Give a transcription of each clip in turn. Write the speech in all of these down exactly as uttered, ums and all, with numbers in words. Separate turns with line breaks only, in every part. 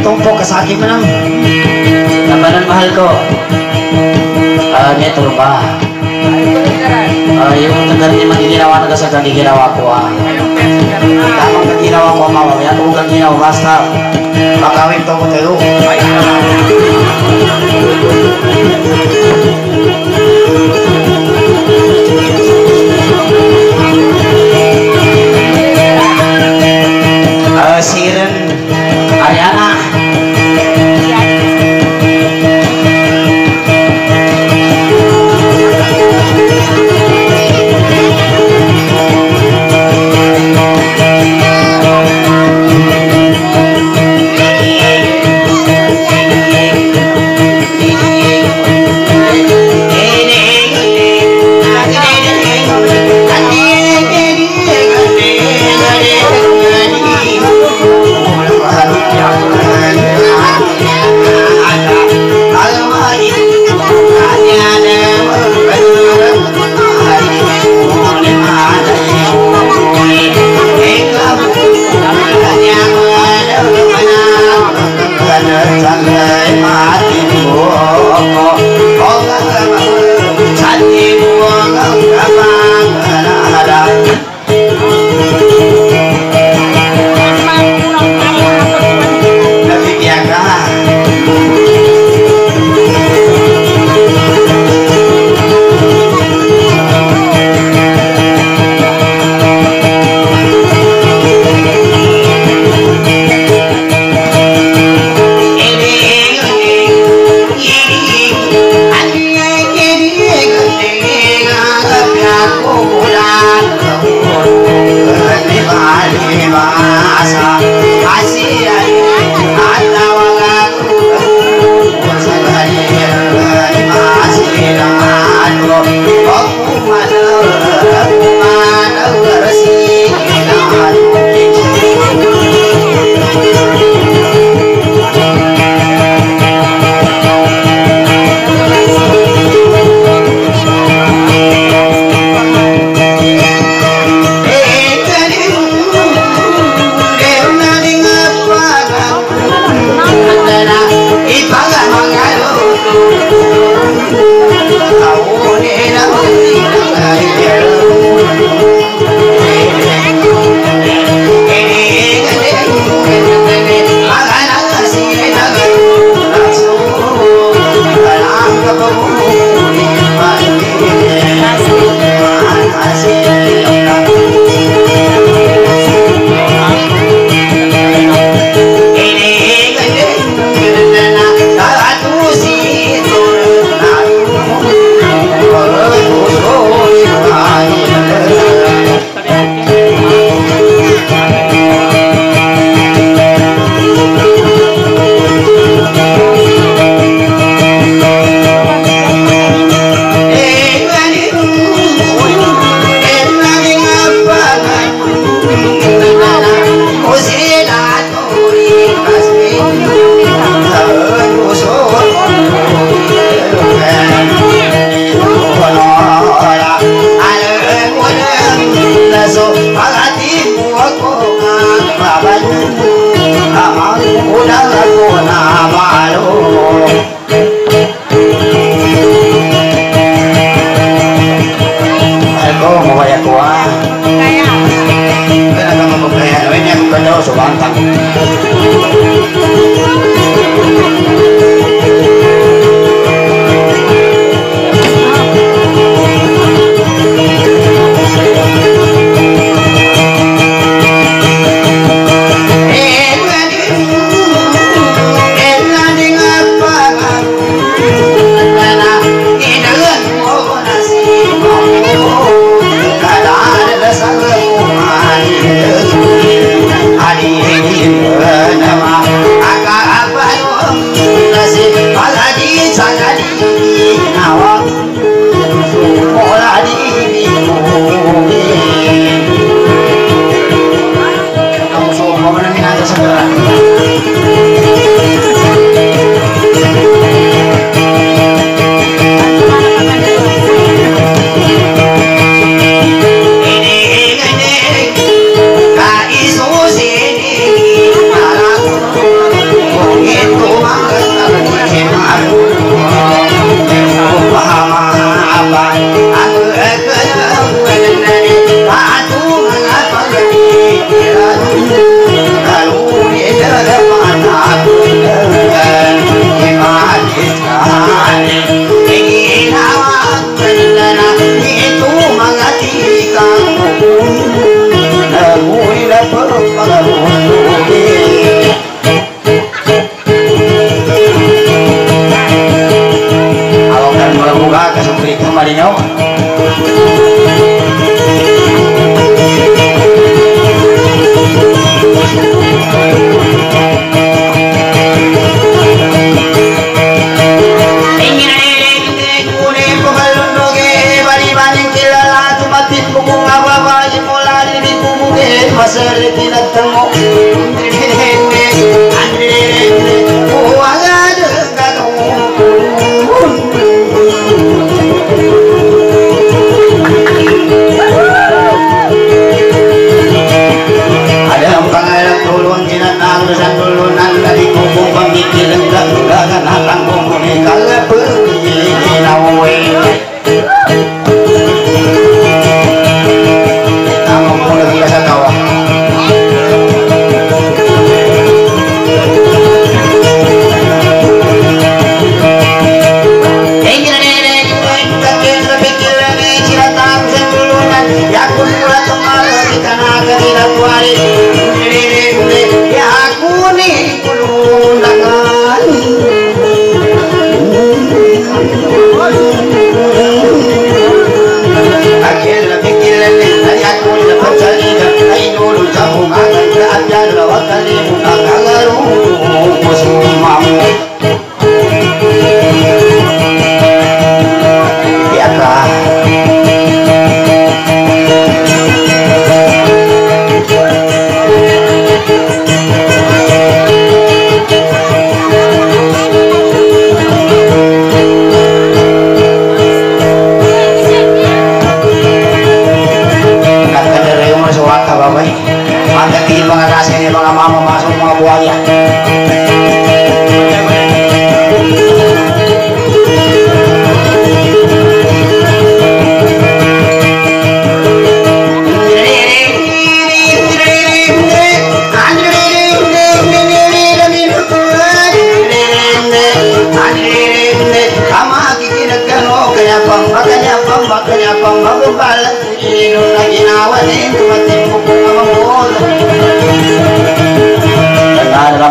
tumpok ka sa akin man ang
Labanan mahal ko. Ah, uh, turun ba? Ah, yung tagal ni magiginawa na sa kagiginawa ko ah. Tamang kaginawa ko mamaya kung kaginawa basta
makawin to ko tayo. Ah, siren Ariana.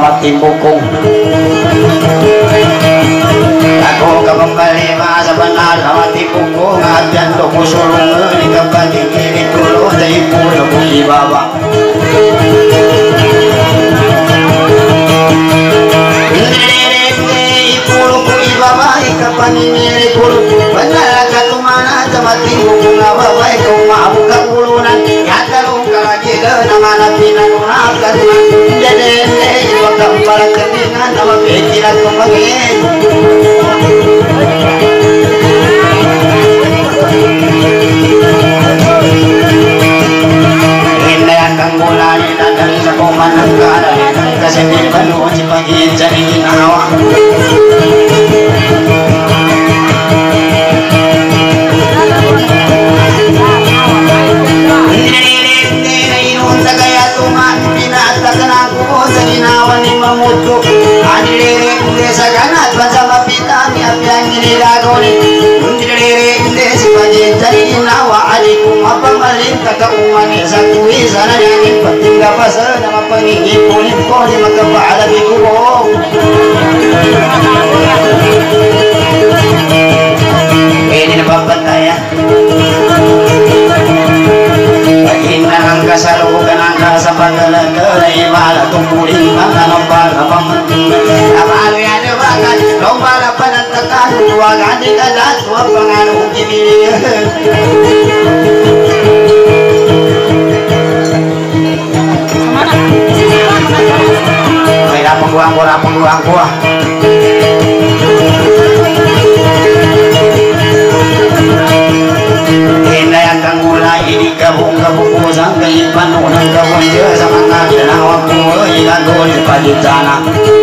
sama timbukung aku kembali masa benar sama timbukung ajan do kusulung di kembali kiri kulo dari pulau bukti bawah kapan ini kul benar kata mana temati hukum apa baik kau mau buka ulunan ya kalau lagi ke nama nabi nanuna karena jadi ini waktu para keningan nama pikiran kemarin ini akan mulai dan sekoman negara dan kesempatan penuh pagi jadi awak mamutu adilere desa kanat bersama pitami apian ini dagoni adilere desa baje jadi nawa alikum apa malin kata umani satu sana yang penting pasal nama pengingi kulit kau di maka pahala bikubo ini nama bataya inna angka salukan angka sapagala terai bala tumpuling bangga nombal apam amalu ya de bakan nombal apan tekan dua gandi kadat dua pengaruh kimi kaya pengguang gua pengguang gua akan mulai di kabung-kabung kusang keipan unang kabung dia sama ngaji nawak kuwa ikan goni pagi tanah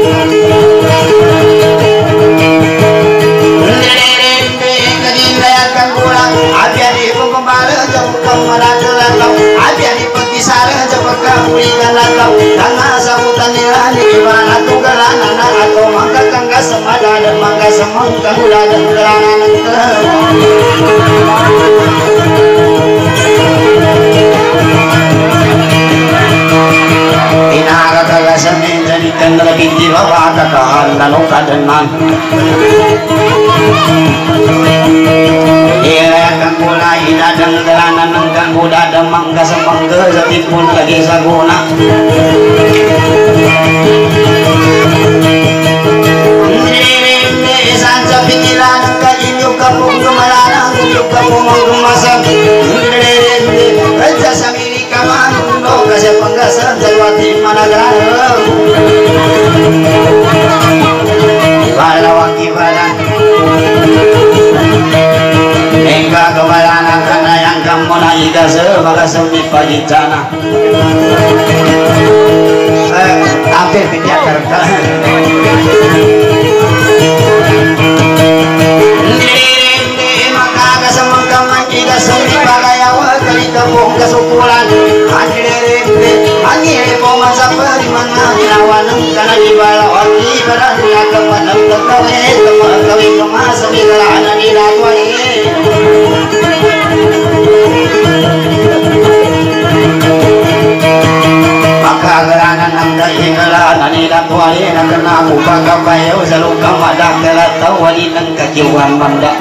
akan pulang abia di pembala jauh kemana kelakau abia di pegisar jauh kamulikan lakau karena sambutan nilani gimana tugalan anak atau mangga kangga semada dan mangga semangka hula dan gelanan inaga kagasamin jadikan lebih jiwa kakahan lalu kadenan iya akan mulai dadang gelanan nenggang kuda demang kasemangga setipun lagi saguna sanca pikiran kajinyo kapung kemalanang kunyo kapung mengemasan raja samiri kaman no kasih penggasan jalwati managara balawang kibalan hingga kebalanan karena yang kamu naik kasih maka semi pagi jana hampir pindah kerja semi pagayawa kali kampung kesukulan anjere anjere poman sapari mana dinawanang kana di balawati barangnya kemanang kawe kemah kawe kemah semi galana di latwai maka galanan anda inggalana di latwai nakana aku pagabayo salukang madak telatau wali nang kakiwan manda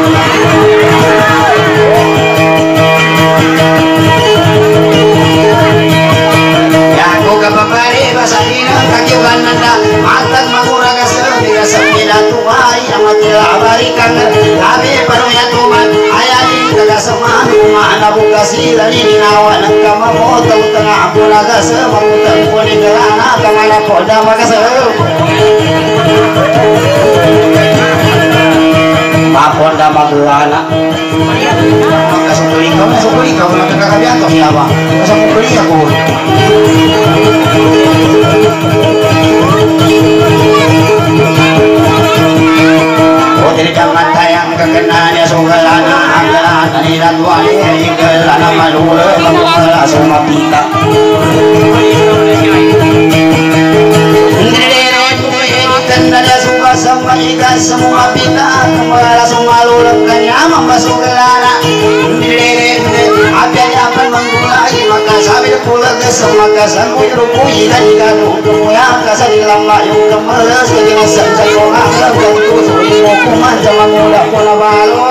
Yaku kapapari basalina kakiwan nanda matag manguraga sembiga sembilan tuwai amat abari kang labi paruya tuman ayani kaga seman mana buka silani dinawa nang kamamotong tengah bulaga semamutang puni gelana kamala koda magasa maponda magelana kasukuli kau kasukuli kau nak kakabian toh siapa kasukuli aku oh dari zaman tayang kekenanya sugalana agalana nilan wali igalana malula mangala semua pita Kandanya suka sama ikan semua pita kemala semua lulak kanya membasuh gelana apianya akan menggulai maka sabi pula kesem maka sanggup rukui dan ikanu kemuliaan kasar di lambak yung kemeles kejena senjak orang lakukan kusui hukuman sama muda pula balo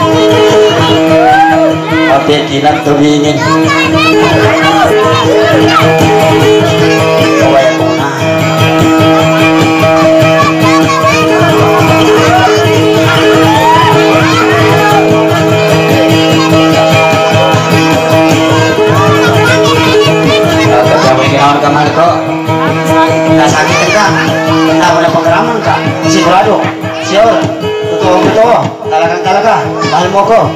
tapi kinat terbingin kawaya kuna Kinawan kamar ko nasakit ka tak pada pengeraman ka sigurado sior totoo totoo talagang talaga mahal mo ko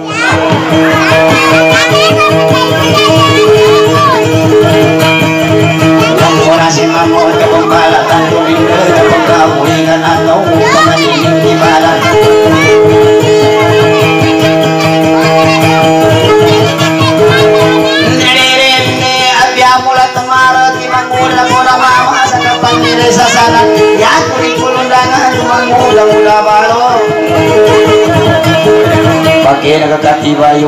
ang oras si mamo at kapambalatan tuloy ka kapag kabuhingan at naupo ka maniling ibalan mula temarot imang mula mula mama sa kapandire sa salan ya kurikulundangan imang mula mula balo pagi nagkakati bayo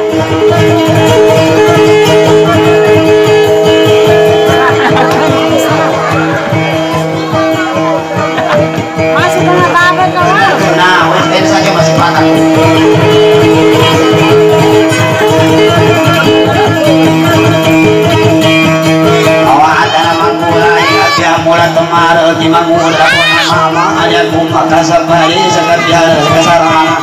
masih kena kabar kawan
nah wes saja masih patah mula temarot imang mula mula mama ayat bumpa kasabari sakabiyal kasarana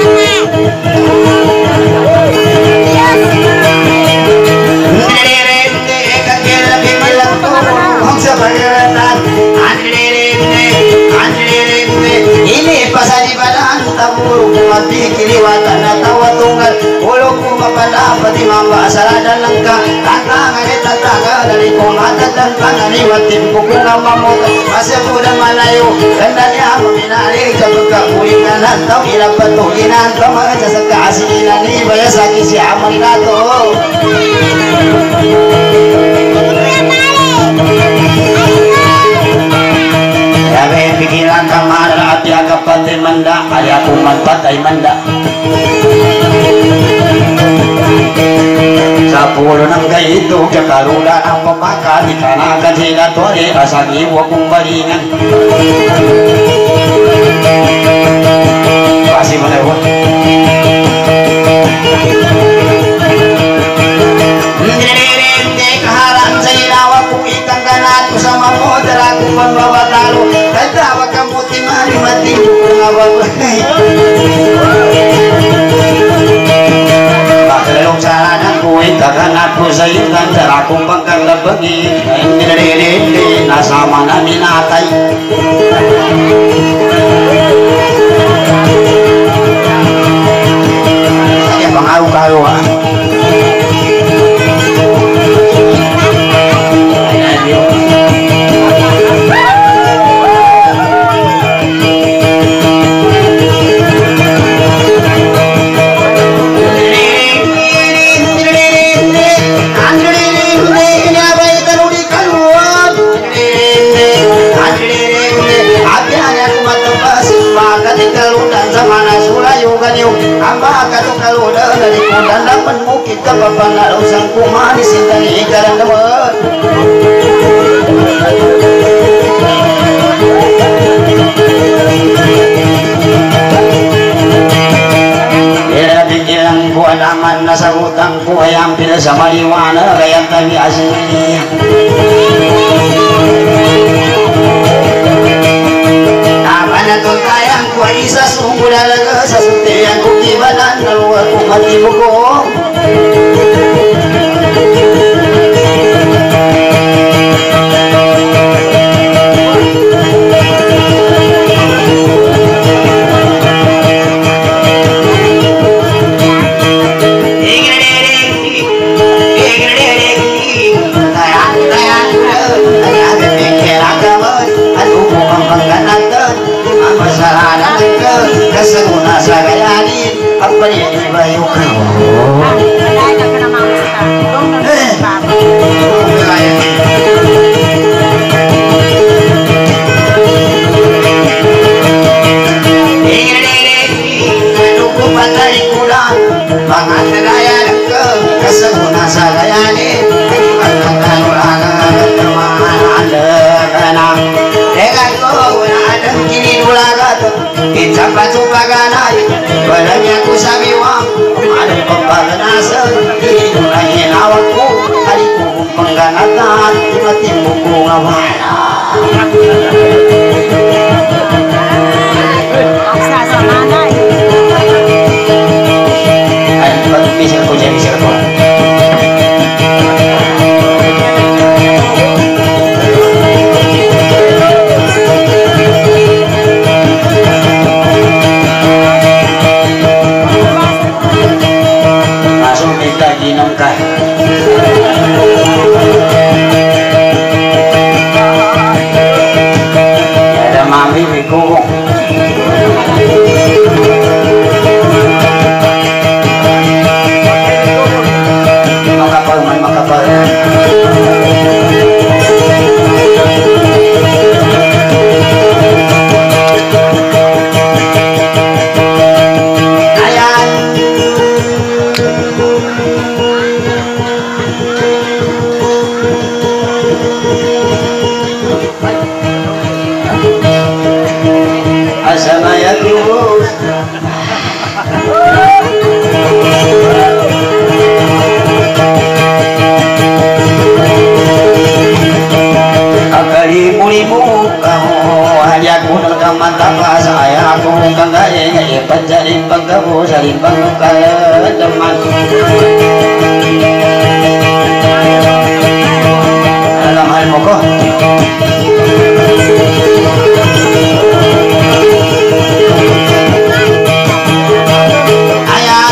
nirinde kakir lebih bilang turun sebagian andirinde andirinde ini pasal di badan tabur mati kiriwatan tawa tunggal ulu kumapada pati mamba sarada lengkap tantangan tantangan dari kumatan dan tangan watim kukunga mamut masih muda malayo kendanya meminari kebuka kuingan atau ila patuhinan kamaga jasa keasinan ni bayasaki si amal nato yabe pikiran kamar hati agak pantai manda ayah kuman pantai manda Sapuluh nang itu kekaruda ang pemaka di tanah kajila tore asal iwa kumbalingan masih melewat ndirinde kaharan sayinawa kung ikang ganat sama modera kung pembawa talo katawa kamu timari mati kung ababay Pakalong salanan ko itaganat ko sa iyo ganda akong pagkaglabagi hindi naririndi nasama na minatay sige pangaraw-karawan dari kudan dapat mukit ke bapak ngalau sang kumanis sintani ikaran dapat bila pikiran ku alaman nasa hutang ku ayam pila sa mariwana kaya kami asli Natul tayang ku isa sungguh dalaga sa sutiang ku kibanan naluwa ku mati buko Keseguna sagayani apa ini bayu kau Pantai kuda, pangan daya ke keseguna sampai jumpa ganai badannya ku sabiwang ada pembalasan hidup lagi awakku hariku pengganatan tiba-tiba ku ngawala
Asa sama anak.
ayo bagi bisa ku jadi serta langsung minta ginongkah ada mami mikung makapal man makapal ayan asama ya terus kalimu-limu kamu hanya ku nekaman tanpa saya aku kang gaya pencari pengkabu saling pengkala teman dalam hal moko ayang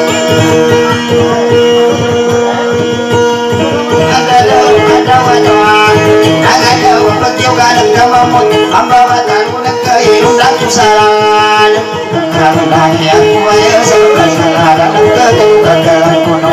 salah karena aku ayah salah salah dalam kegagalan kuno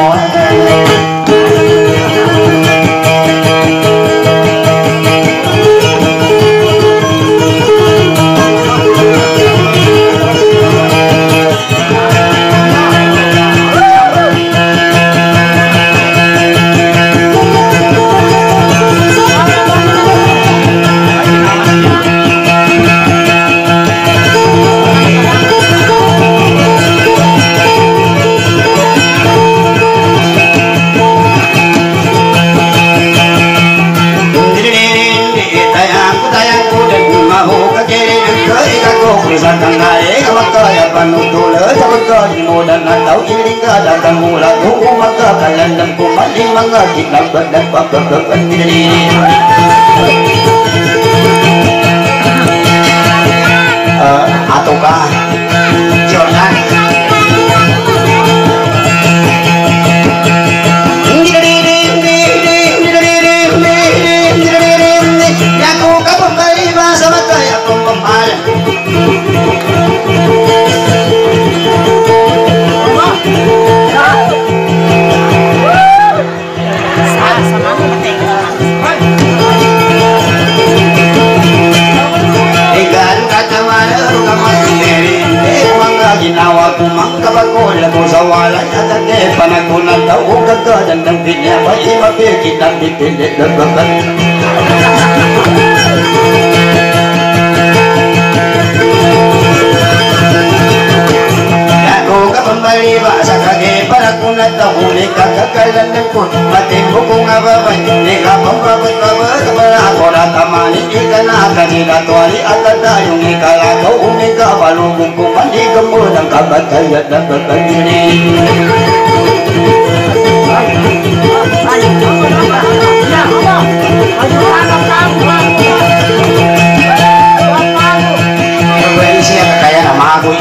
misalkan naik maka ya panutul sabda dan atau iring datang mula tunggu maka kalian dan kumali mengerti dapat dan dapat dapat diri ataukah Jordan aku kapal kali bahasa maka ya pembal ginawa ko mangkabagol ako sa walay at ate panagunan daw kagadan ng pinabay mapikit ang dipilit na babat ako kapambali ba sa kage para kung natahuli kakakalan ng kun matimbo ko nga babay di ka pambabot babot wala ako natamani ika na kasilatuali at tayong ikalagaw umika balubong kung manigam mo ng kabatayat na kakagiri Pwede siya kakaya na magoy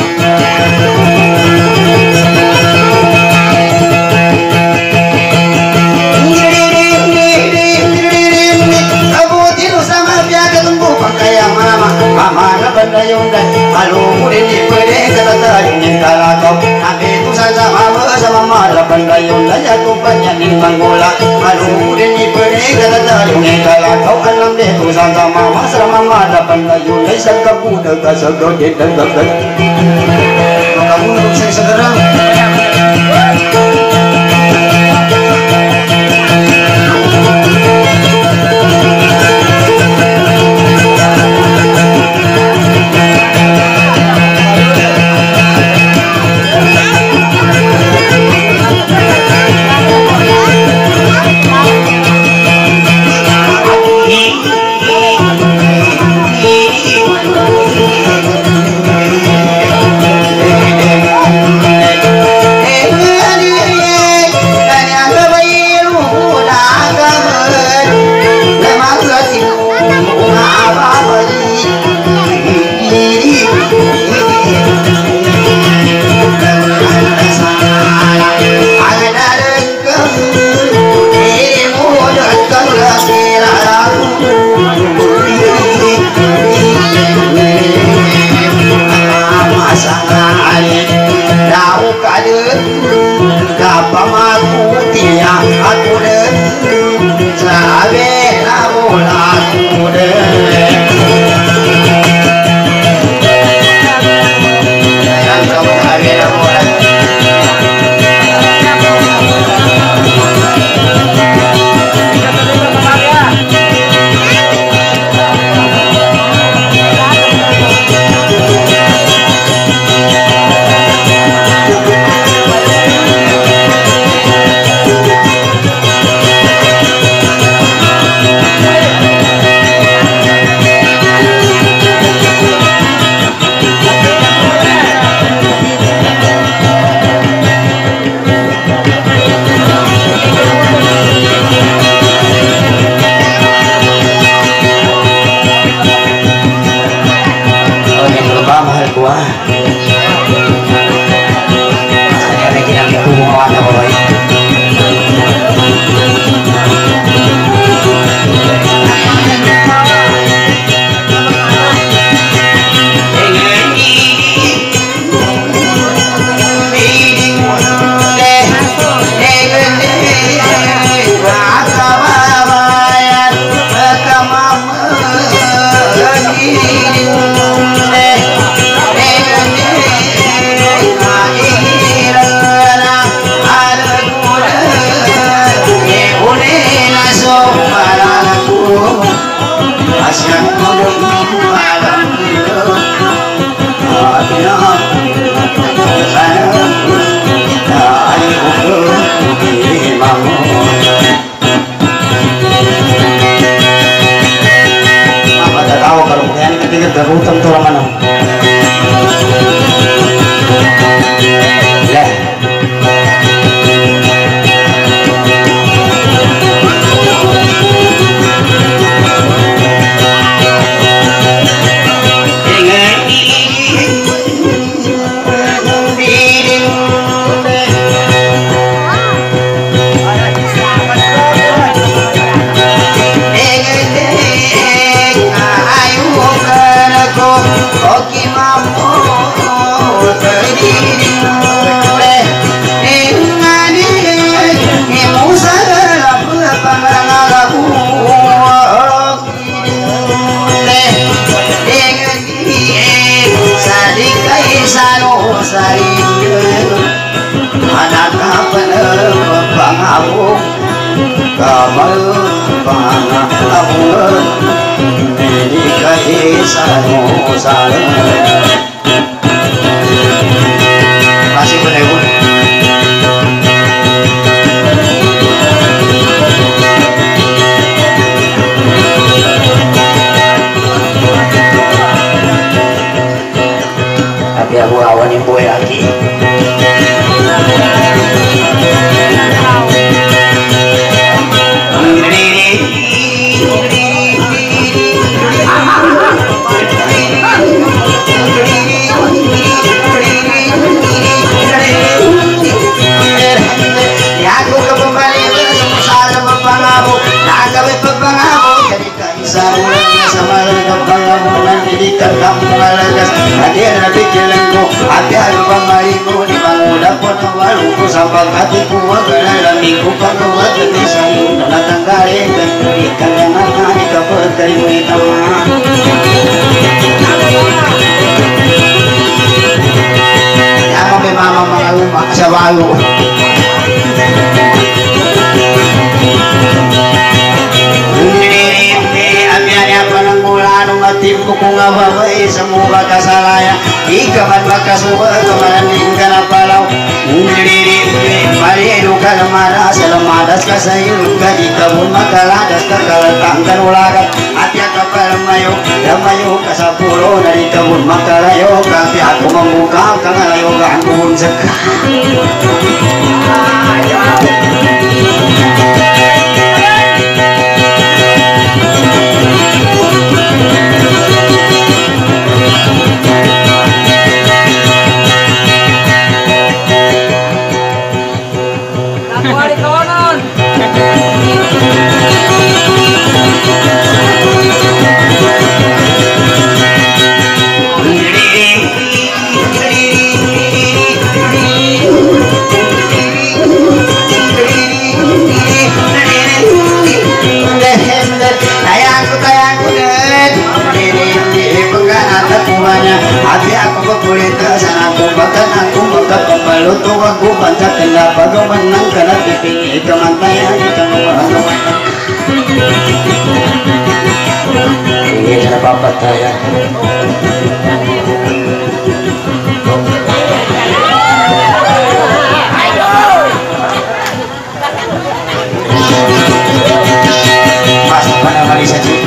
mama na bandayong dan alungu ini pwede katatayong yung kalakaw nabi ko sa mama sa mama na bandayong dan yato panyanin manggula alungu ini pwede katatayong yung kalakaw alam dito sa mama sa mama na bandayong ay sa kabudag ka sa gawin ng gagat makabunog sa isagarang gua. Saya lagi lagi hubungan apa baik. Garutang tulang ano. Ya. Masih berhewan. Tapi aku awan ibu lagi. Sampai hatiku akan minggu pakuat demi sayur dan datang kali dan berikan yang akan dikabar dari wanita. Yang memang mengalu maksa balu. Timku ngawai semua kasalaya ikaman makasuba kamaran ingkana palau undiri mari dukan mara selamadas kasayul kadi kabun makaladas kakalantangkan ulagat atya kapal mayo damayo kasapuro dari kabun makalayo kasi aku membuka kangalayo ganggun seka. Hati aku berkulita sana aku bahkan aku bakal pembalut aku baca kenapa kau menang karena dipingin kemantayan kita ngomong-ngomong ini kenapa pataya mas mana Marisa Ci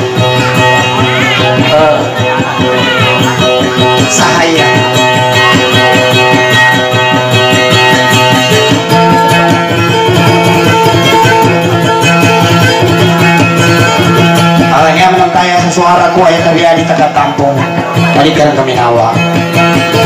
sahaya awalnya menentaya sesuara ku ayat terjadi di tengah kampung tadi kan kami nawa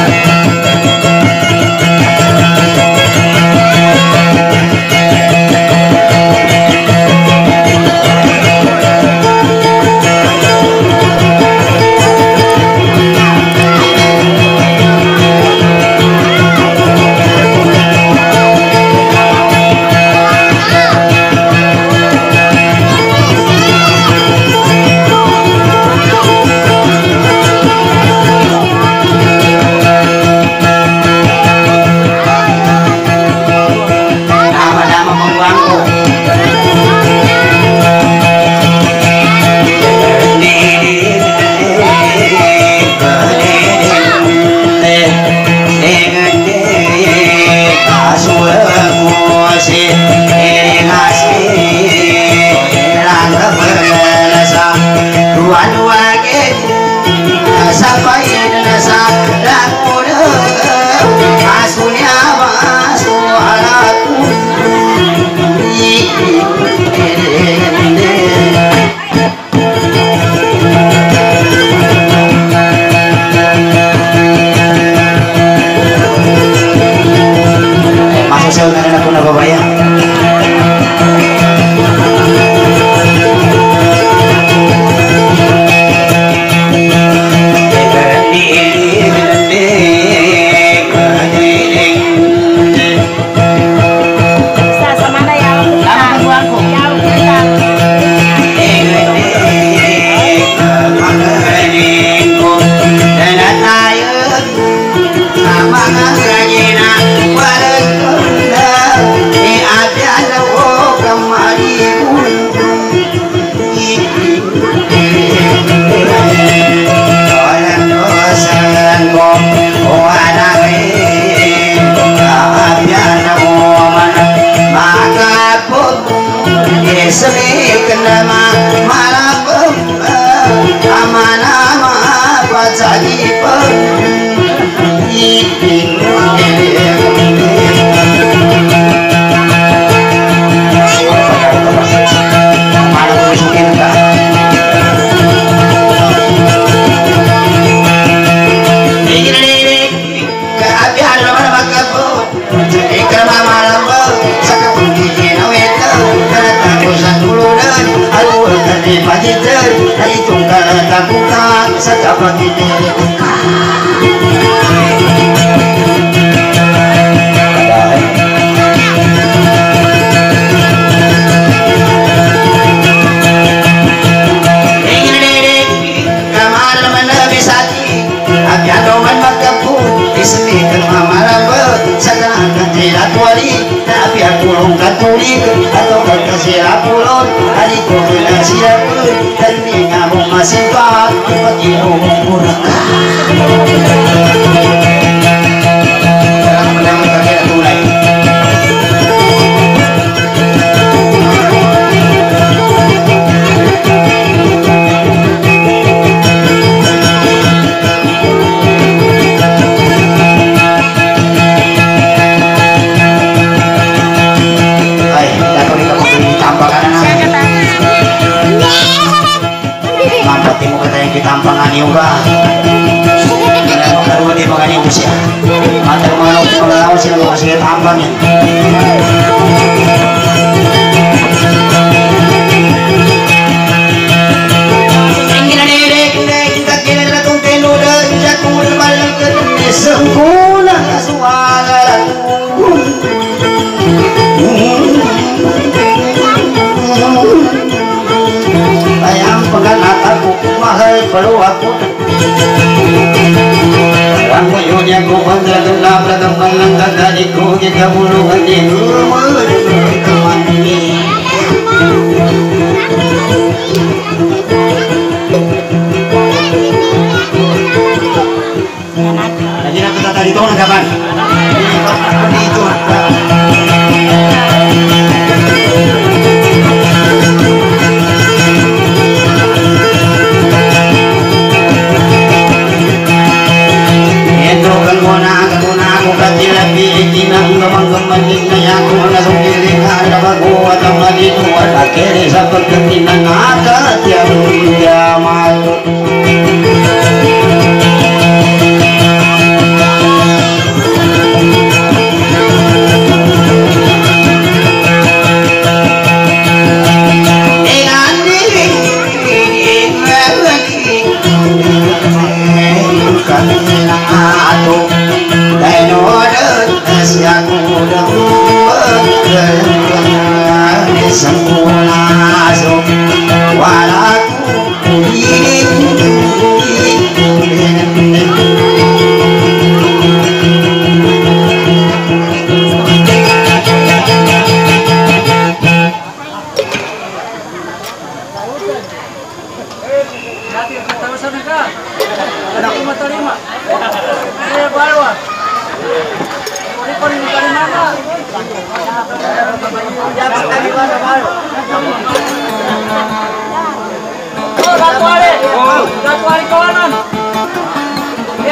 Ratu Ali kawanan. Dia pun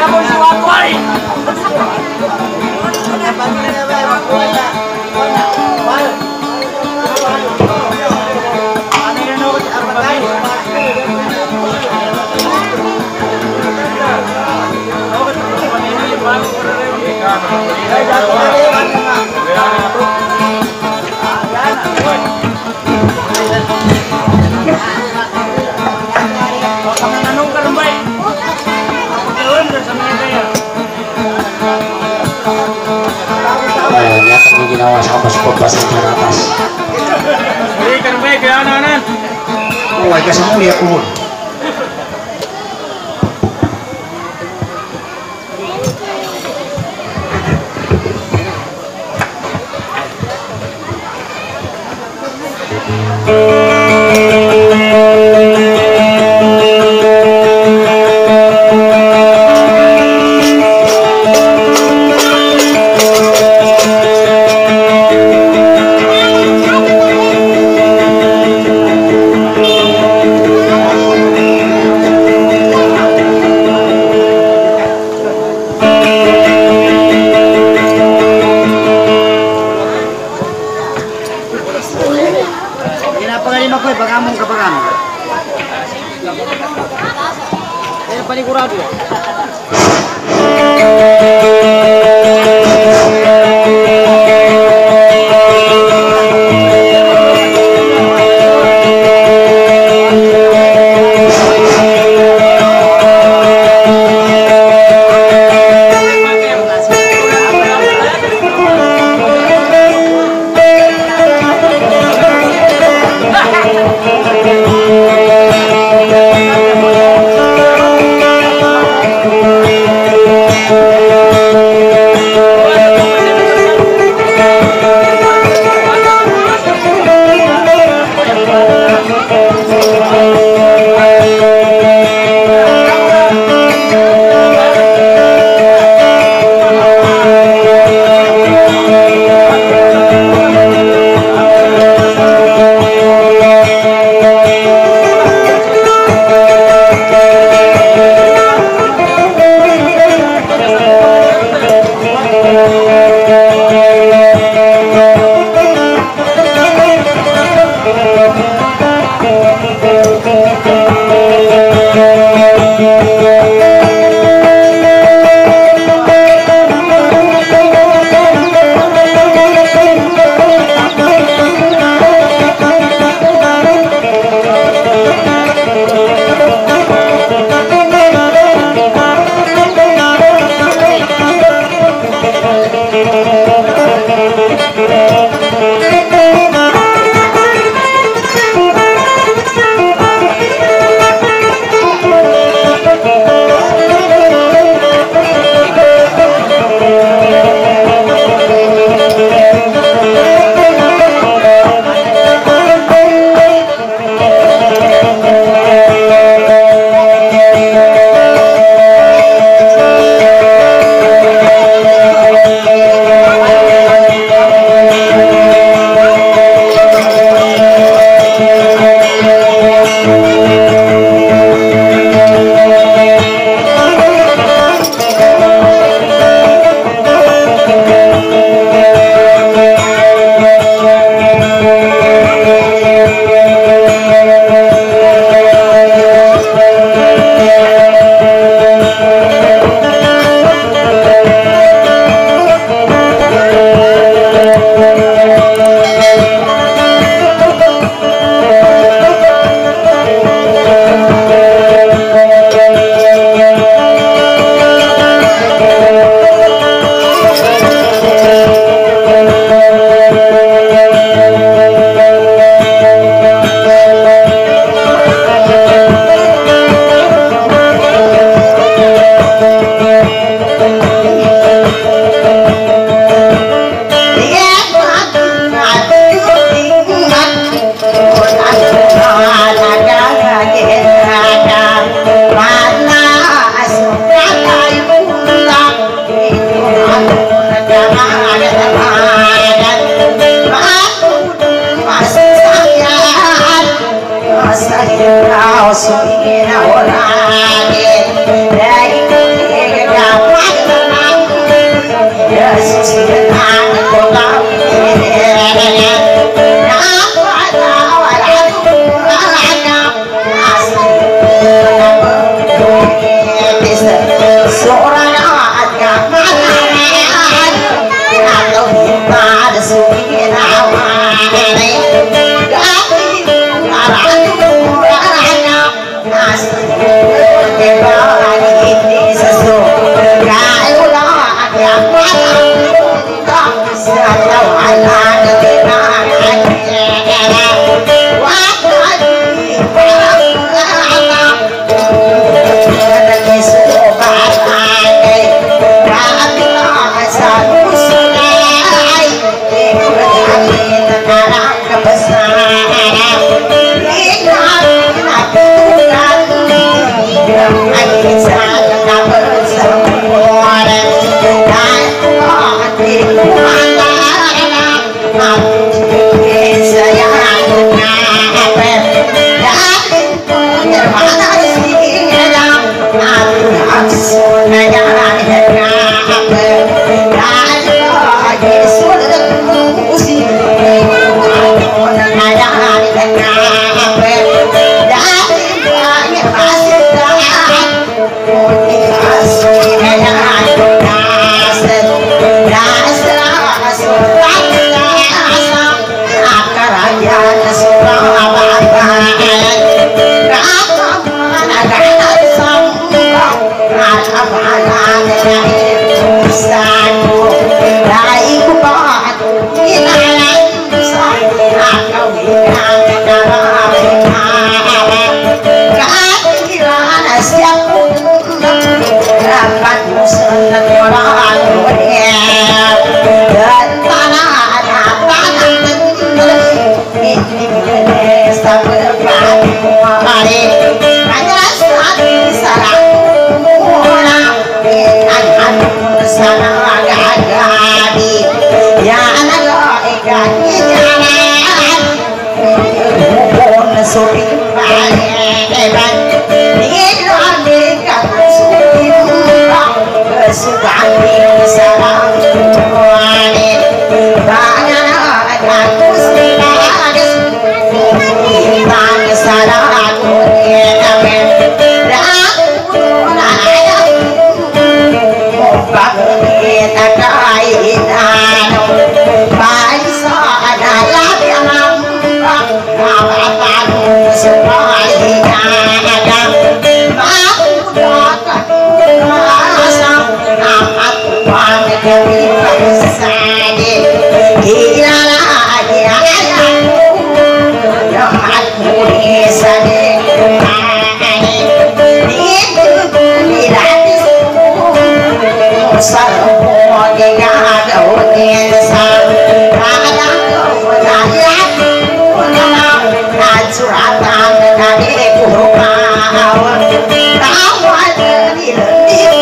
ginawa sa kapasport pa sa atas.
Hindi ka naman, kaya nanan.
Oh, ay kasi muli ako.
Panigurado. Saya
seorang agak makan kalau kita ada suki nama gati aratu orangnya asli kebali di sesu kalau agak makan tak bisa jalan dengan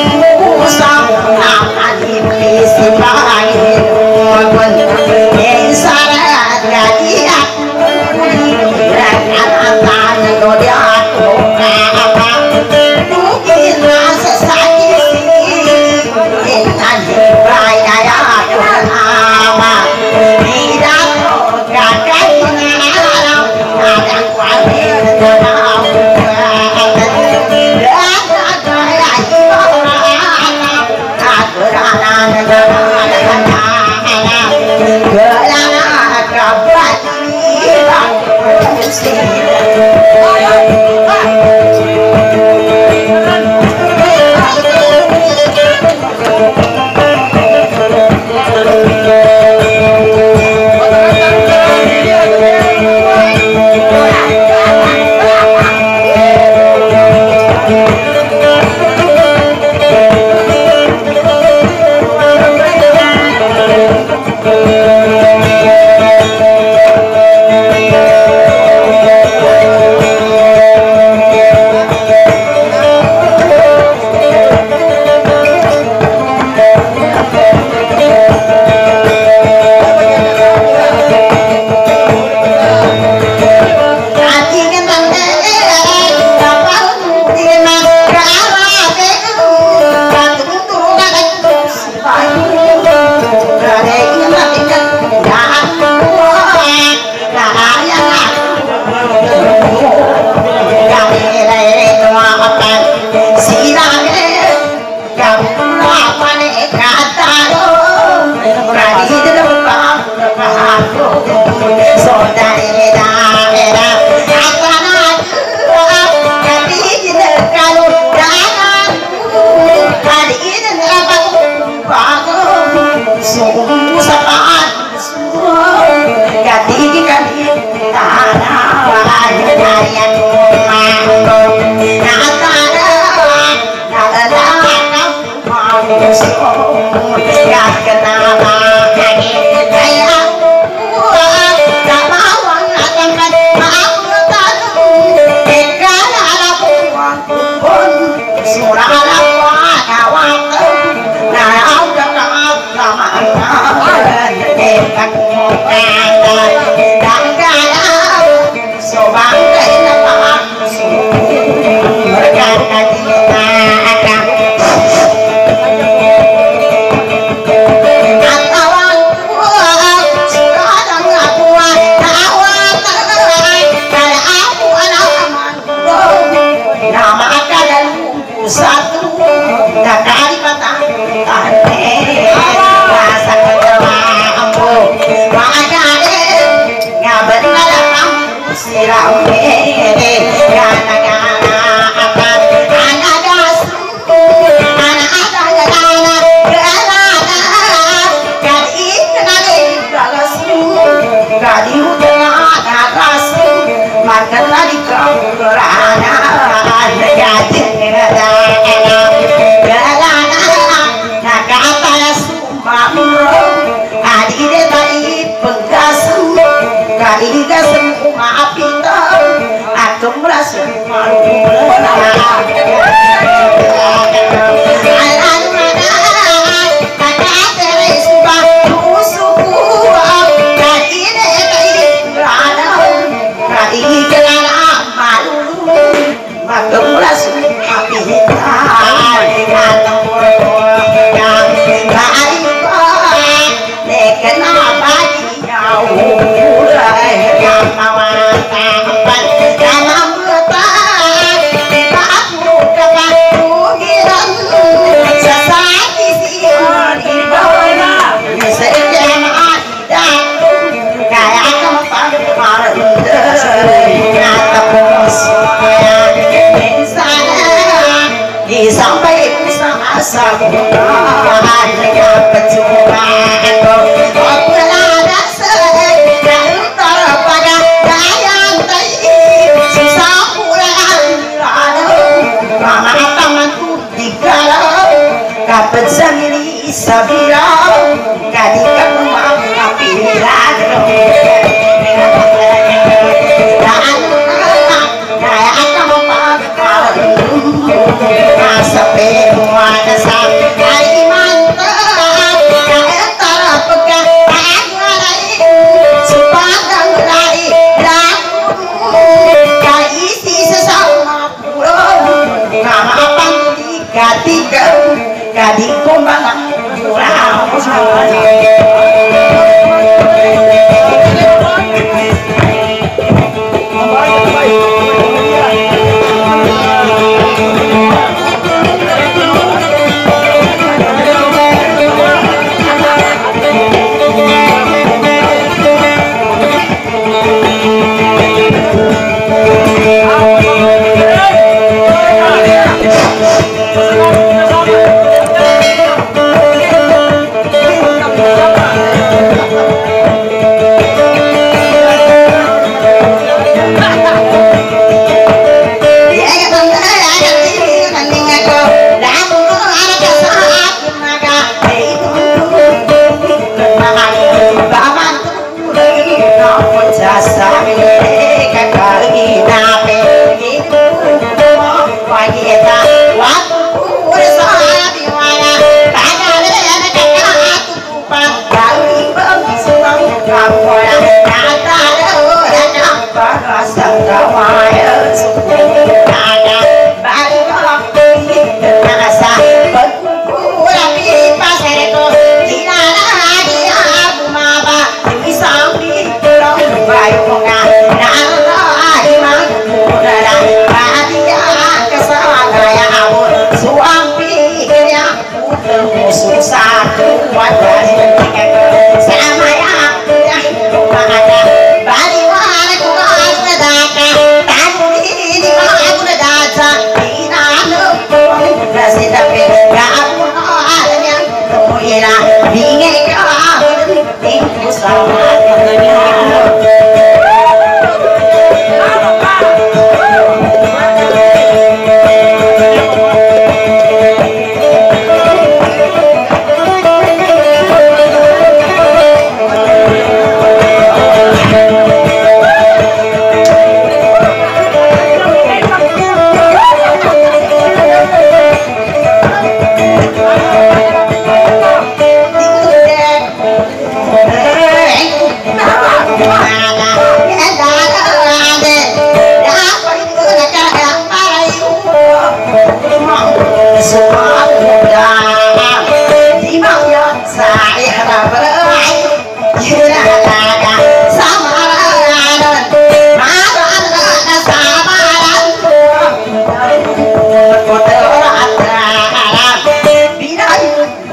Yes.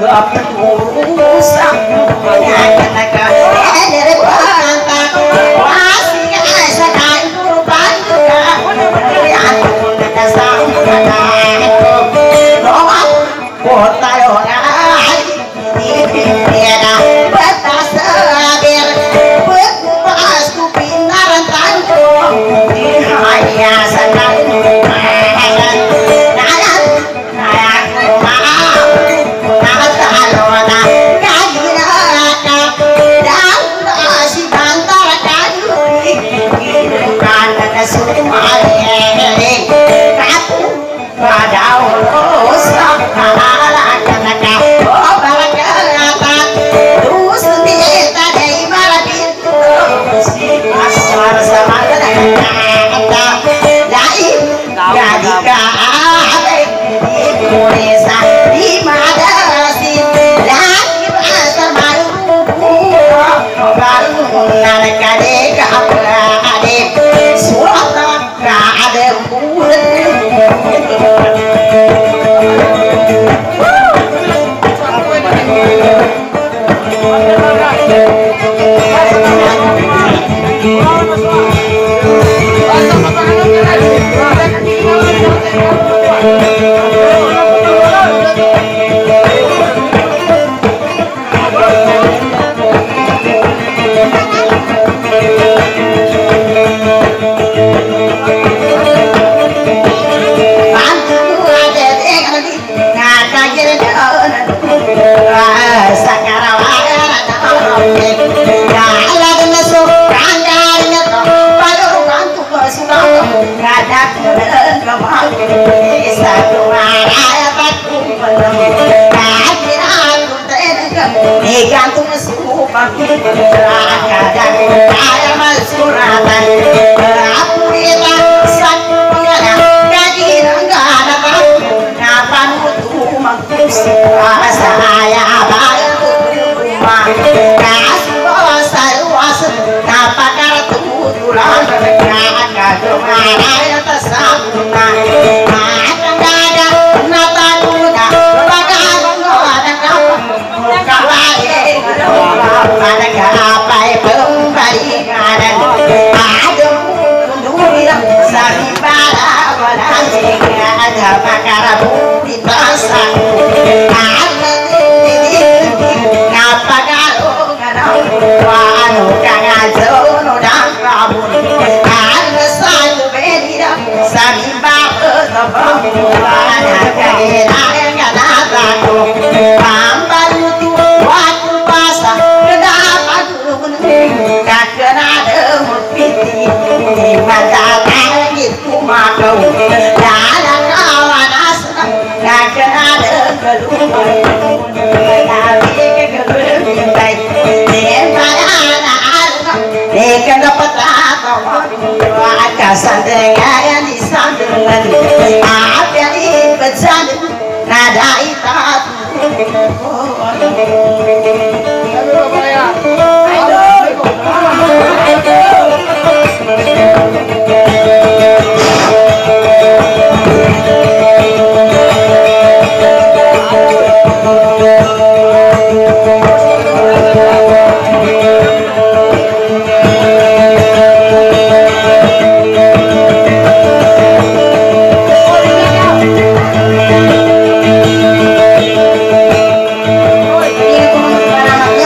Ini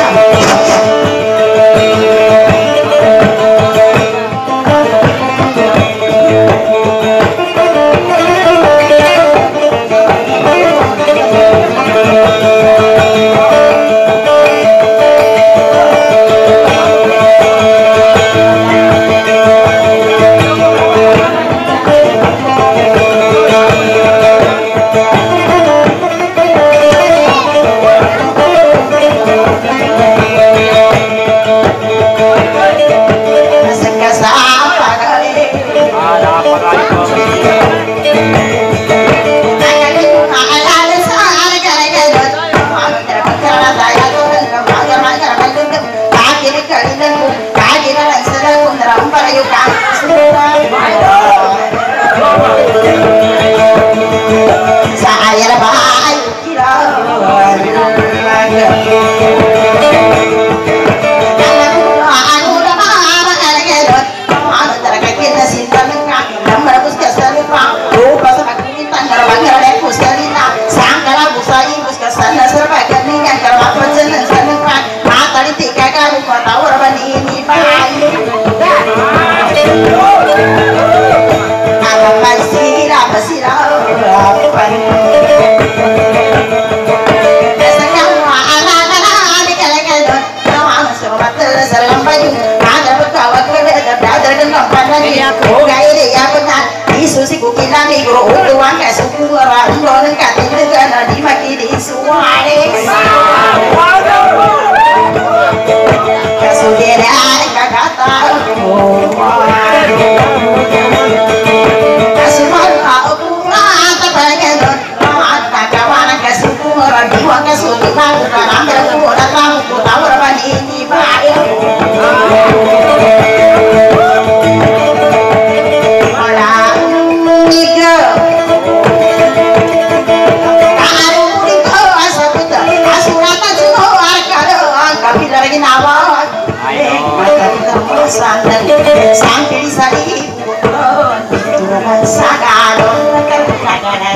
suare kasudera kagata kasuman aku mata pengen mata kawan kasumur diwa kasuman ramai aku datang aku tahu apa ini baik sampai sari turun sagalo kagana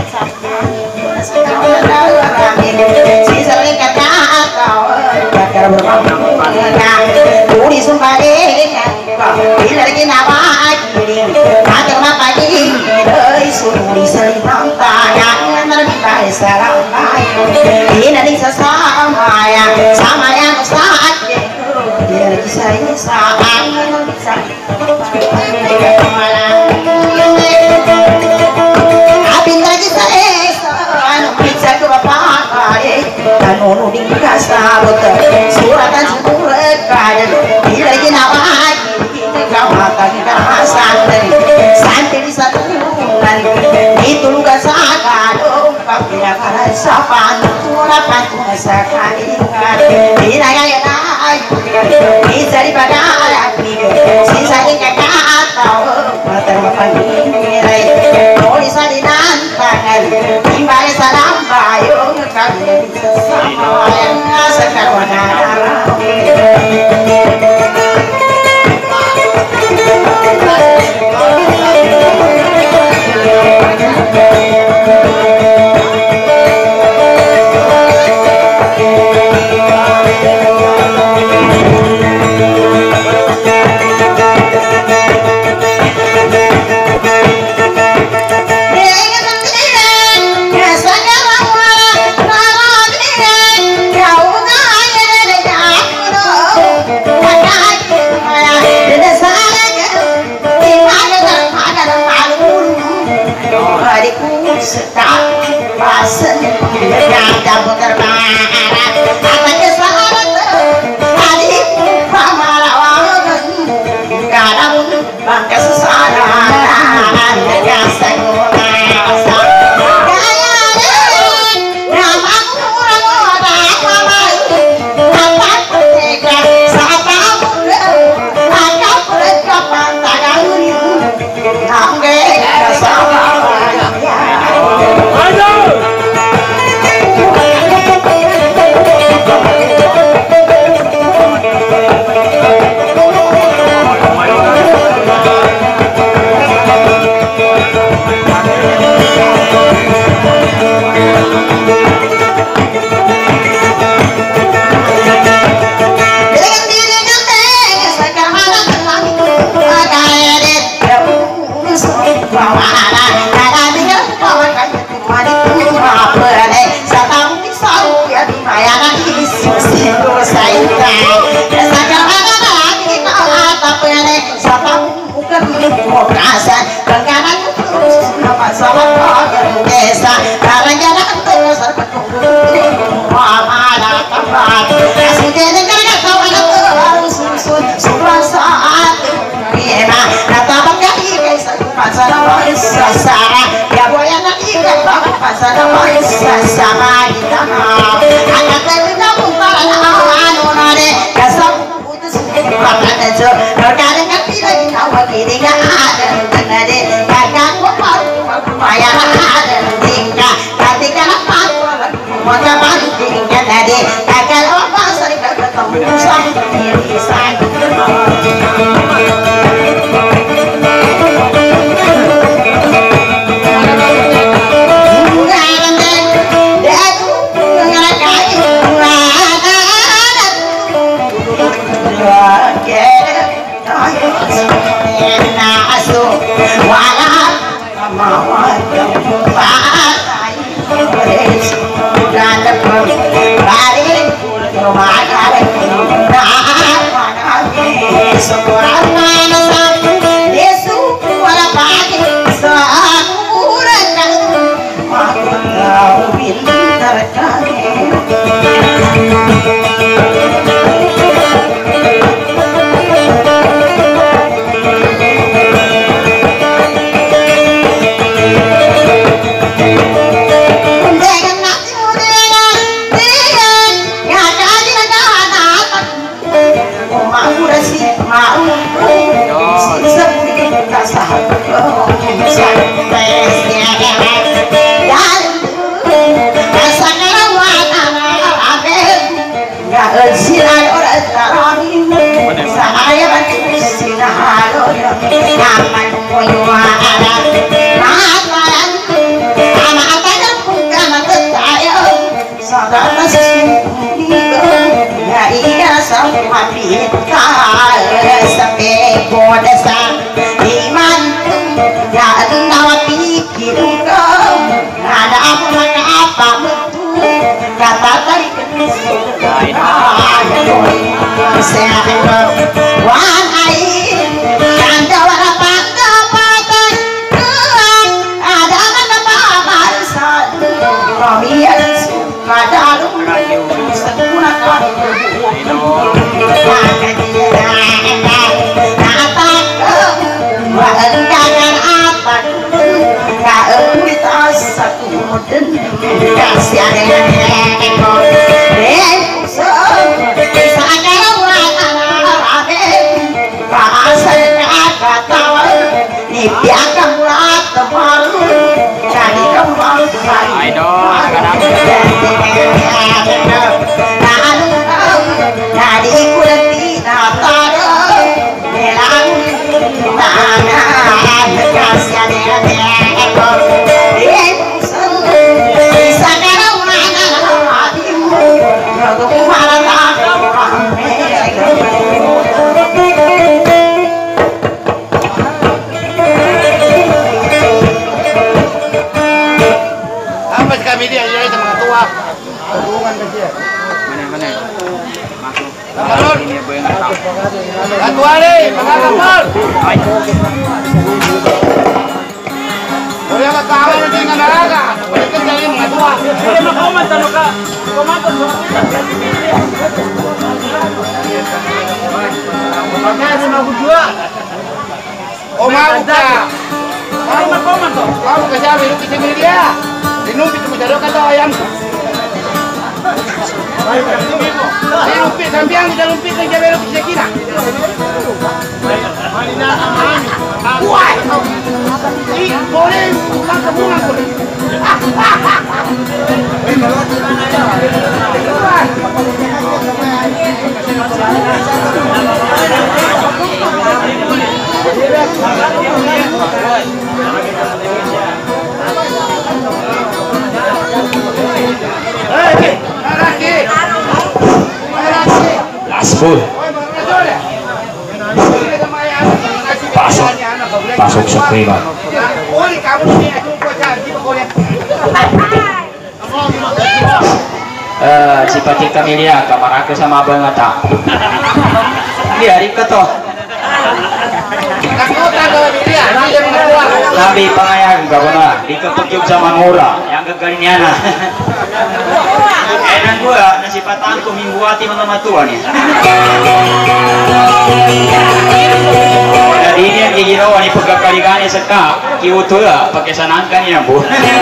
si sari kata kakar bermampunya uri sumbare lagi nama kiri kakar mapagi dari suri sari tantangan terbikai salam ini nanti sama ya sama yang sakit dia lagi saya sama Kanu di kasabut suratan surat kaden lagi nama ini kawatan kasan sampai di satu bulan itu luka sakado kapira kana sapan tulapan sakali ina gaya ai cari pada api sisa kakak tahu mater pagi rai oli salinan tangan timbang salam bayo kami sama yang sekarang Yesus silan orang taramin saya bantu silan orang aman koyua ada mataran ama atakan bukan ketaya sadar sesungguhnya ya iya semua kita sampai bodesa iman ya nawa pikir kau ada apa apa betul kata tadi wan air kanda wara pangga patah ada mana paman sadu kamian suka dalu seguna kami kasih ada yang ekor
Atuari, mengatur. Boleh tak tahu nanti dengan naraga. Boleh kerja ini mengatua. Boleh makoman tanpa kak. Komandan. Makanya lima puluh dua. Oh mau kak. Mau makoman tuh. Mau kerja ini kita beli dia. Dinumpi cuma jadok kata ayam. Saya lumpit, sambiang kita lumpit dan jalan lumpit saya kira. Malina aman. Kuat. Ini boleh bukan kebungan boleh.
Laspul pasok pasok sa prima eh si Patik Kamilia kamar aku sama abang ngata dia hari keto Nabi pangayag gabana di kepekyog sa Mangura yang gagalinyana enan gua nasipatan ko mimbuati mga matuan eh jadi ini yang gigirawan ni pagkakaligannya sa ka kiuto ya pakisanaan kanina po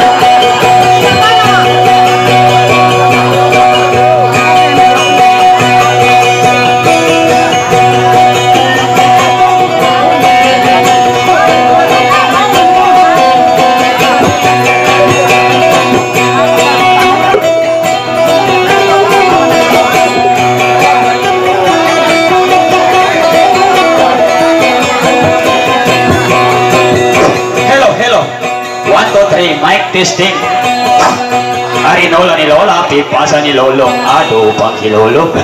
mic testing. Hari nola ni lola, pipasa ni lolo, aduh pang kilolo.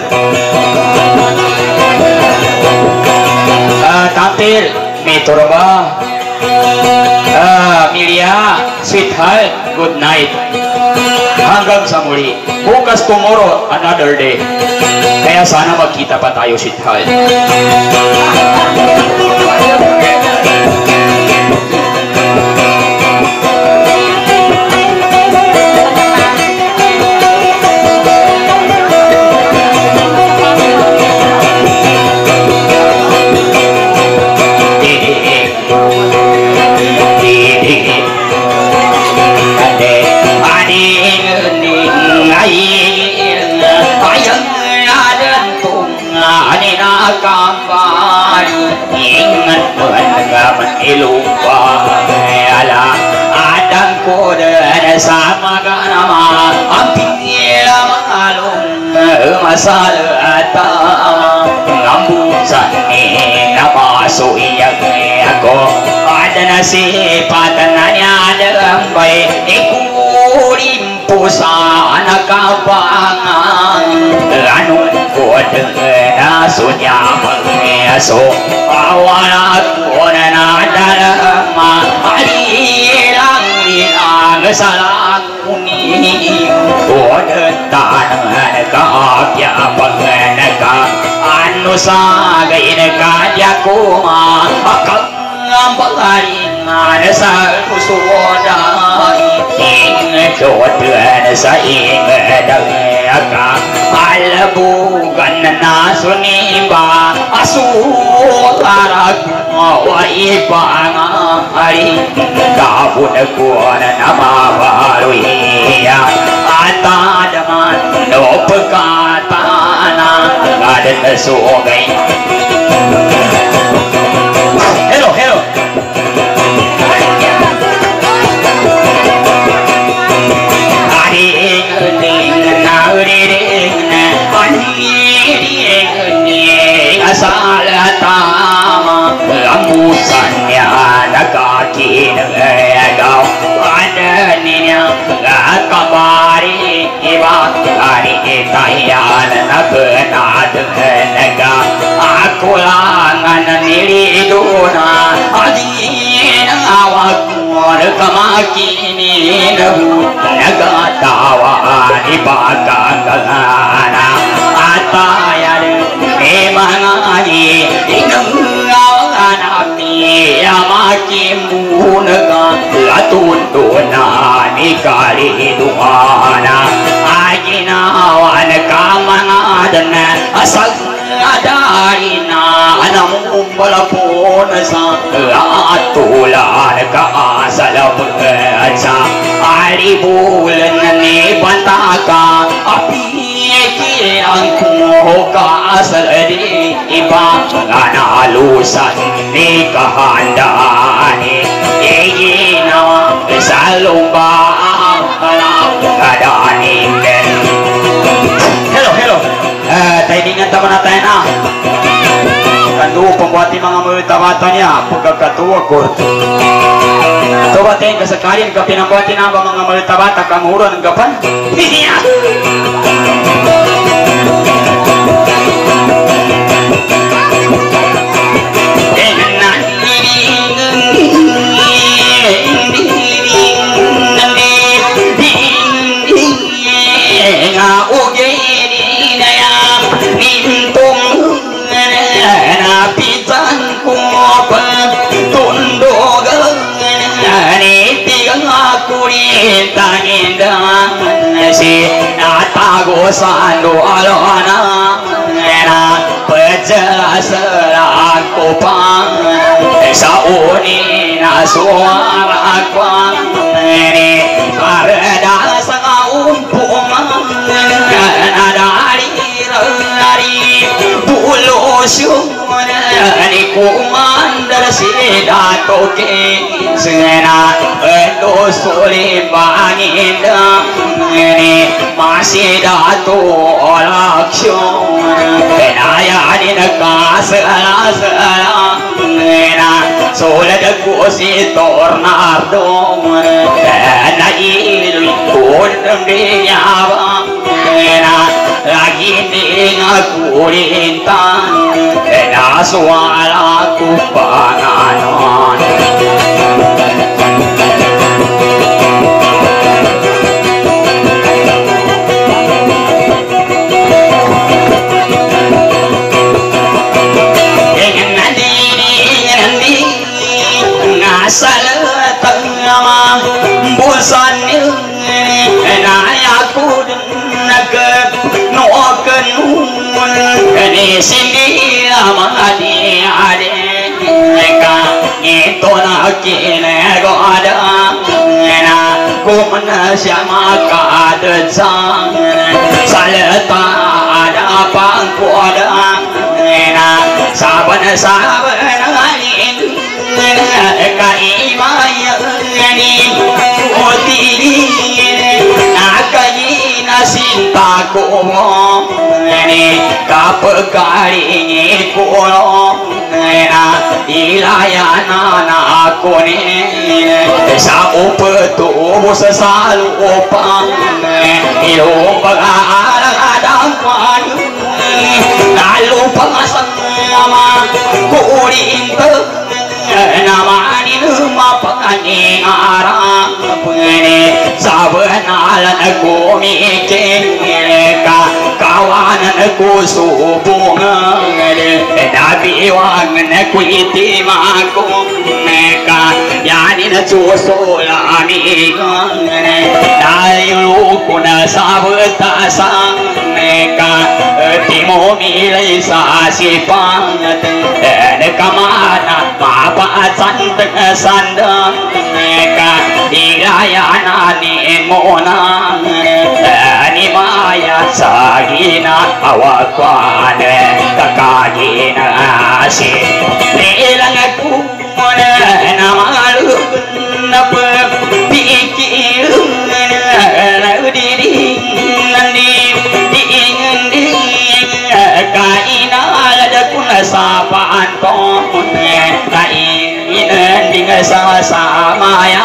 Uh, tampil, Metro ba? Uh, Milia, sweetheart, good night. Hanggang sa muli. Bukas tomorrow, another day. Kaya sana magkita pa tayo, sweetheart. Kampar ingat mendengar lupa ala adang ko dan sama ganama amping ila malum masalata ngambusan ni namasuk yang aku ada nasib tananya lembay ikurimpusan kapangan anu kode nasunya mengeso awal kona dalam harilang ilang salah kuni kode tangan kakya pengenaka anu sagain kajakuma akang Pagaringan sa kusudai ing jodohan sa ing dagaka alabugan na suniba asularag wa ipangari kabun ko na namabaruya atadaman no pagkatana ngadan sugay. Hello, hello. Aring aring nauring aning asal tama amusannya nagakin agaw adaninya kabari ibang kari tayan nabenad naga aku langan niliduna adin awak kamakinin nagatawa di pagkakagana atayan emangani inangawan api amakimunaga latunduna ni kaliduana aginawan kamangadana asal adarina anam balapon sa atulan ka asal pagsa aribulan ni bantaka api kirang ko ka asal di iba nganalusan ni kahandani iginawa sa lumba kadani. Hello, hello. Eh, tadi ingat teman natin na kandu pembuati mga mulitabatanya pagkakatua kurto ito ba tayo kasakalin ka pinambuati na ba mga mulitabata kamuran ng gapan si natago sando alona na pejelasan ko pang sa uni na suara ko ni parada sa umpuman na dari dari bulos ni kumandar si dato ke sena endo sore bangin ni masih dato olaksyo kenaya ni nakasala sala na solad ko si tornado na ilu kondem dia na lagi ni ngakurintan na suara ku panganon ngasal tengah busan na aku naga noken ni sini amadi ade ka itu nak kene goda na kumna sama kada sang salata ada pangkoda na saban saban ngalin ka imaya ni otiri na kayi na sinta aku ini kapekaring kulo ilayanan aku nih saupetu sesalu opang ilung pengadang padu lalu pengasang nama kuring nama ni nama penganing arang pengene sabenalan aku mikir ka kawanan aku subungan nabi wangan aku itimaku meka yani na cusola amigan dayu kuna sabetasa meka timo milai sasipan kamana mapa canteng sandang meka ilayana ni mona ni maya sagina awakwane kakagina si nilang aku namalu napa pikir diri nandi diingin kaina ada kuna sapaan ton kaina dengan sama ya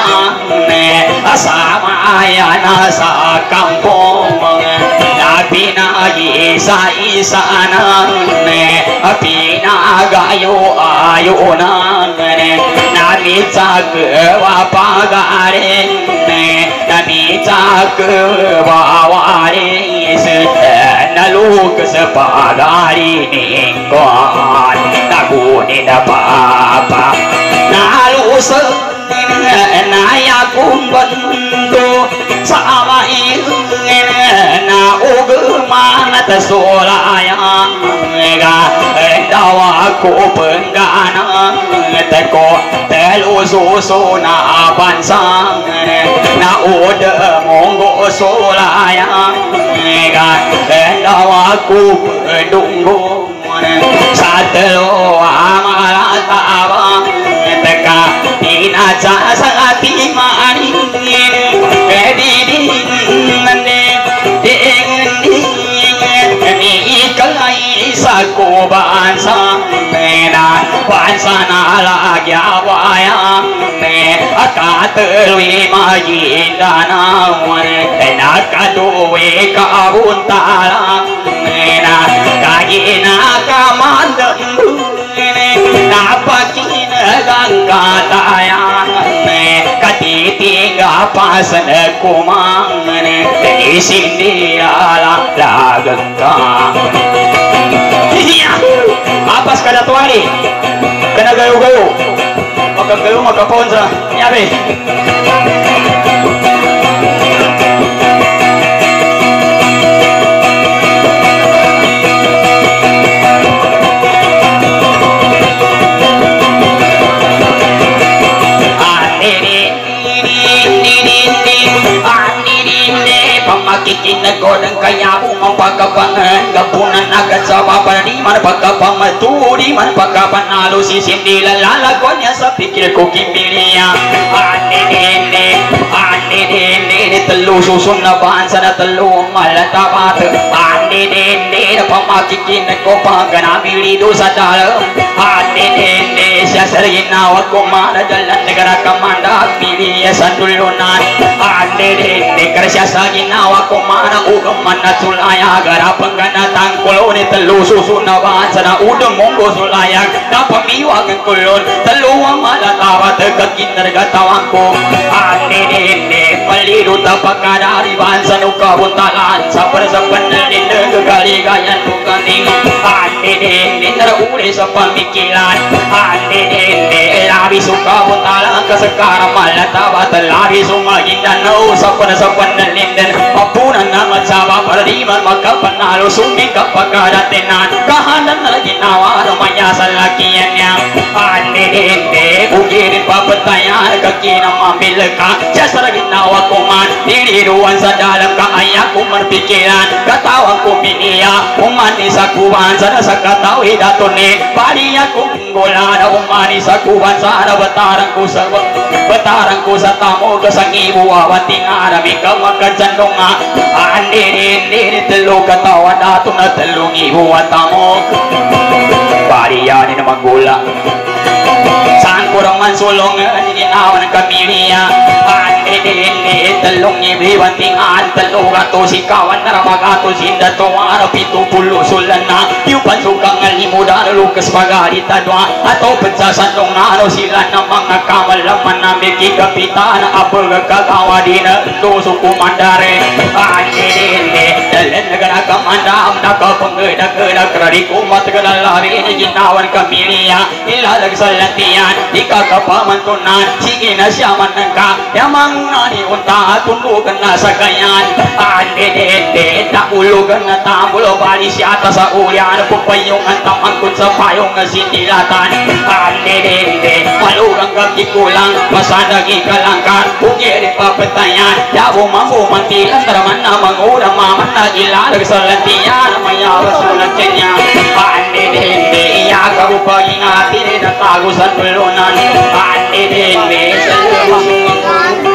sama ya nasa kampung tapi na isa isa na tapi na gayo ayo na nami cak wapagare nami cak waware naluk sepagari ningkon naguni na papa nalus naya kumbantu sama ingin na ugma tasolaya ga dawa ko penggana teko telu susu na bansang na ude monggo solaya ga dawa ko dunggu satelo amalatawa teka tina jasa timani edini nande dingdi ni kalai saku bansa mena bansa na lagi awaya me akaterwi magindana mena kaduwe kabuntala mena kagina kamandam napakin gangkataya katiti gapasan kumang di sini ala lagengka apas kada tuari kena gayo-gayo maka gayo maka ponsa nyabe kikin godang kaya umang pagkapangan gapunan agad sa papadi man pagkapamaturi man pagkapanalo sisim nilalalagon niya sa pikir ko kimbiliya anidini anidini telu susun na bansa na telu malatapat anidini na pamakikin ko pagkanamilido sa dalam anidini siya sa ginawag ko manadalan negara kamanda piliya sa tulunan anidini karasya sa ginawag mana udang mana sulaya gara penggana tangkul ni telu susun nawan sana udang monggo sulaya na pamiwag ang kulon telu amala tawa dekat kinar gatawangko ane nene paliru tapakadari bansa nuka buntalan sa persapan nene kegaligayan nukaning ane nene terure sa pamikiran ane nene labi suka buntalan kesekarang malah tawa telari sumagin dan no sa persapan nene punan nama sabab perdiman maka penalo suming kapagadatenan kahanan na ginawa rumaya sa lakiyan niya ane dende ugirin papatayan kakinang mambil ka siya sa ginawa ko man diniruan sa dalam kaaya ko marpikiran katawang ko piniya umani sa kuwan sana sa katawid ato ni baliya kong gula na umani sa kuwan sana batarang ko sa batarang ko sa tamo kasang ibuwawan tingarami ka magkadsandong nga andi hindi telo katawan ato na telong ibuwan tamo baliya ni na magula saan kurang mansulong ginawa ng kamiliya andi hindi telong ibuwan tingaan telo gato si kawan na ramagato sinda to araw pito pulo sulan na yung pansukang alimudan lukas pagalita doa ato pagsasandong na ano sila ng mga kamalaman na may kikapitan apel kagawa din na doso kumandare andi hindi dalan na ganakamandam nakapanggadag-gadag rariko matagalalari na ginawan kamiliya ilalag sa lantian ikakapamantunan sige na siya man ng ka yamang naniunta tundugan na sa ganyan andi hindi nakulugan na tamulo bali siya ata sa ulian pupayong ang tamangkot sa payong na sintilatan andi hindi malugang kagikulang masanagi kalangkan pugiri papatayan yabo mamumantilan taraman na mangurang maman na ilalag sa lantian mayawas ulang kanya andi hindi iyaga upaging atin na tago sa tulunan andi hindi sa lumang